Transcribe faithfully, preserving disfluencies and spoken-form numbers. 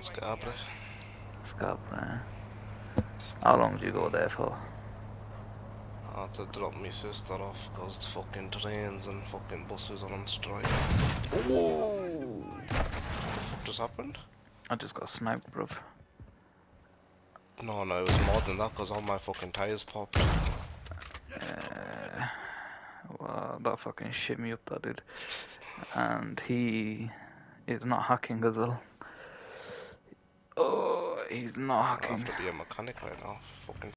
Scarborough. Scarborough. How long do you go there for? I had to drop my sister off because the fucking trains and fucking buses are on strike. Whoa! What just happened? I just got sniped, bruv. No, no, it was more than that because all my fucking tyres popped. Uh, well, that fucking shit me up, that did. And he is not hacking as well. Oh, he's not I have hacking. to be a mechanic right now. Fucking